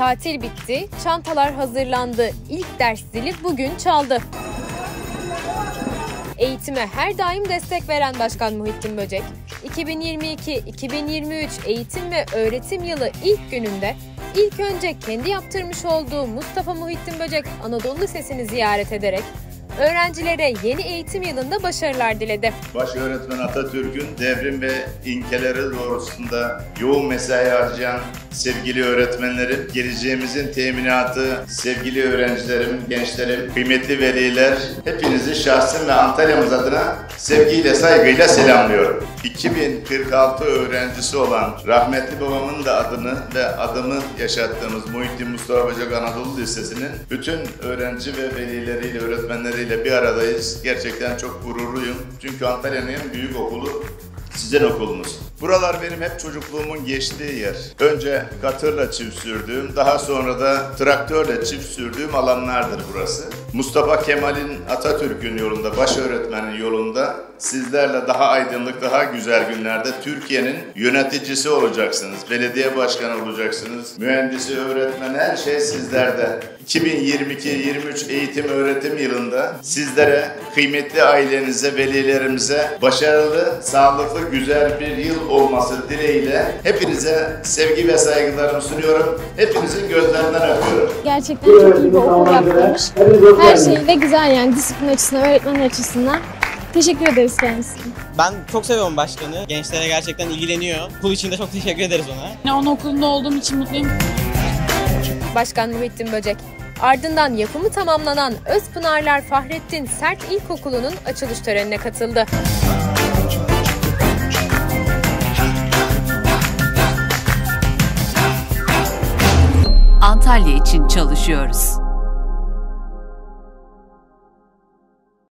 Tatil bitti, çantalar hazırlandı. İlk ders zili bugün çaldı. Eğitime her daim destek veren Başkan Muhittin Böcek, 2022-2023 eğitim ve öğretim yılı ilk gününde ilk önce kendi yaptırmış olduğu Mustafa Muhittin Böcek Anadolu Lisesi'ni ziyaret ederek öğrencilere yeni eğitim yılında başarılar diledi. Başöğretmen Atatürk'ün devrim ve ilkeleri doğrultusunda yoğun mesai harcayan sevgili öğretmenlerim, geleceğimizin teminatı, sevgili öğrencilerim, gençlerim, kıymetli veliler, hepinizi şahsım ve Antalya'mız adına sevgiyle, saygıyla selamlıyorum. 2046 öğrencisi olan rahmetli babamın da adını ve adımı yaşattığımız Muhittin Mustafa Böcek Anadolu Lisesi'nin bütün öğrenci ve velileriyle, öğretmenleriyle bir aradayız. Gerçekten çok gururluyum. Çünkü Antalya'nın en büyük okulu sizin okulunuz. Buralar benim hep çocukluğumun geçtiği yer. Önce katırla çift sürdüğüm, daha sonra da traktörle çift sürdüğüm alanlardır burası. Mustafa Kemal'in, Atatürk'ün yolunda, başöğretmenin yolunda sizlerle daha aydınlık, daha güzel günlerde Türkiye'nin yöneticisi olacaksınız. Belediye başkanı olacaksınız. Mühendisi, öğretmeni, her şey sizlerde. 2022-23 eğitim öğretim yılında sizlere, kıymetli ailenize, velilerimize başarılı, sağlıklı, güzel bir yıl olması dileğiyle hepinize sevgi ve saygılarımı sunuyorum. Hepinizin gözlerinden öpüyorum. Gerçekten çok iyi bir okul yaptırmış. Her şeyi de güzel, yani disiplin açısından, öğretmen açısından. Teşekkür ederiz kendisine. Ben çok seviyorum başkanı. Gençlere gerçekten ilgileniyor. Okul için de çok teşekkür ederiz ona. Onun okulunda olduğum için mutluyum. Başkan Muhittin Böcek, ardından yapımı tamamlanan Özpınarlar Fahrettin Sert İlkokulu'nun açılış törenine katıldı. Antalya için çalışıyoruz.